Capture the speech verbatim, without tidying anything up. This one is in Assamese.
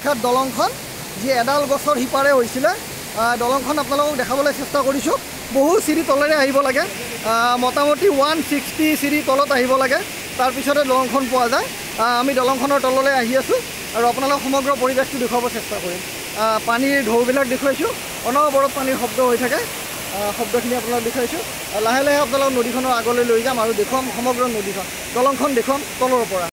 বিখ্যাত দলংখন যি এডাল গছৰ সিপাৰে হৈছিলে দলংখন আপোনালোকক দেখাবলৈ চেষ্টা কৰিছোঁ বহু চিৰি তলেৰে আহিব লাগে মোটামুটি ওৱান ছিক্সটি চিৰি তলত আহিব লাগে তাৰপিছতে দলংখন পোৱা যায় আমি দলংখনৰ তললৈ আহি আছোঁ আৰু আপোনালোকক সমগ্ৰ পৰিৱেশটো দেখুৱাব চেষ্টা কৰিম পানীৰ ঢৌবিলাক দেখুৱাইছোঁ অনবৰত পানীৰ শব্দ হৈ থাকে শব্দখিনি আপোনালোকক দেখুৱাইছোঁ লাহে লাহে আপোনালোকক নদীখনৰ আগলৈ লৈ যাম আৰু দেখুৱাম সমগ্ৰ নদীখন দলংখন দেখুৱাম তলৰ পৰা